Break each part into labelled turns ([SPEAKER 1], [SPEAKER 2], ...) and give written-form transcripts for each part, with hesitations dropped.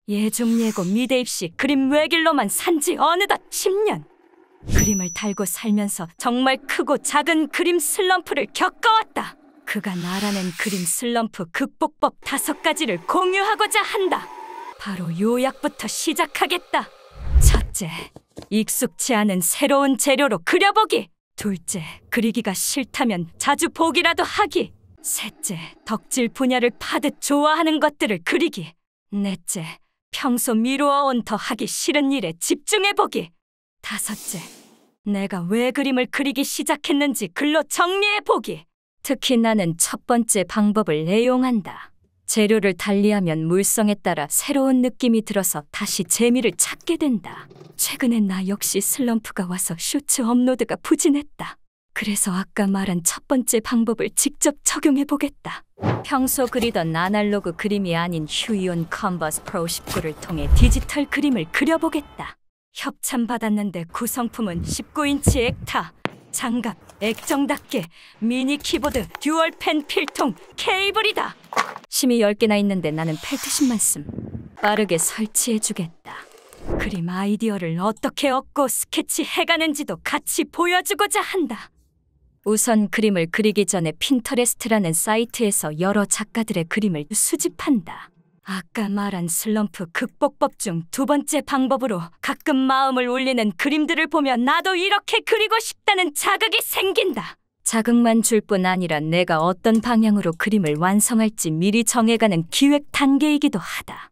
[SPEAKER 1] 예중예고 미대 입시 그림 외길로만 산지 어느덧 10년. 그림을 달고 살면서 정말 크고 작은 그림 슬럼프를 겪어왔다. 그가 알아낸 그림 슬럼프 극복법 5가지를 공유하고자 한다. 바로 요약부터 시작하겠다. 첫째, 익숙치 않은 새로운 재료로 그려보기. 둘째, 그리기가 싫다면 자주 보기라도 하기. 셋째, 덕질 분야를 파듯 좋아하는 것들을 그리기. 넷째, 평소 미루어온 더 하기 싫은 일에 집중해보기. 다섯째, 내가 왜 그림을 그리기 시작했는지 글로 정리해보기. 특히 나는 첫 번째 방법을 애용한다. 재료를 달리하면 물성에 따라 새로운 느낌이 들어서 다시 재미를 찾게 된다. 최근에 나 역시 슬럼프가 와서 쇼츠 업로드가 부진했다. 그래서 아까 말한 첫 번째 방법을 직접 적용해보겠다. 평소 그리던 아날로그 그림이 아닌 휴이온 컨버스 프로 19를 통해 디지털 그림을 그려보겠다. 협찬받았는데 구성품은 19인치 액타, 장갑, 액정답게 미니 키보드, 듀얼 펜 필통, 케이블이다. 심이 10개나 있는데 나는 펠트심만 씀. 빠르게 설치해주겠다. 그림 아이디어를 어떻게 얻고 스케치해가는지도 같이 보여주고자 한다. 우선 그림을 그리기 전에 핀터레스트라는 사이트에서 여러 작가들의 그림을 수집한다. 아까 말한 슬럼프 극복법 중 2번째 방법으로 가끔 마음을 울리는 그림들을 보며 나도 이렇게 그리고 싶다는 자극이 생긴다. 자극만 줄 뿐 아니라 내가 어떤 방향으로 그림을 완성할지 미리 정해가는 기획 단계이기도 하다.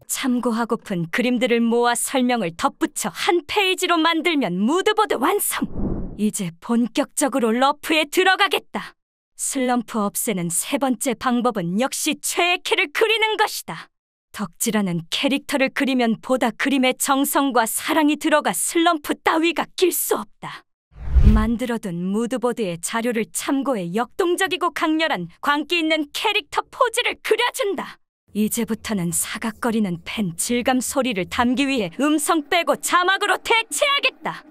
[SPEAKER 1] 참고하고픈 그림들을 모아 설명을 덧붙여 한 페이지로 만들면 무드보드 완성! 이제 본격적으로 러프에 들어가겠다. 슬럼프 없애는 3번째 방법은 역시 최애 캐를 그리는 것이다. 덕질하는 캐릭터를 그리면 보다 그림의 정성과 사랑이 들어가 슬럼프 따위가 낄 수 없다. 만들어둔 무드보드에 자료를 참고해 역동적이고 강렬한 광기 있는 캐릭터 포즈를 그려준다. 이제부터는 사각거리는 펜 질감 소리를 담기 위해 음성 빼고 자막으로 대체하겠다.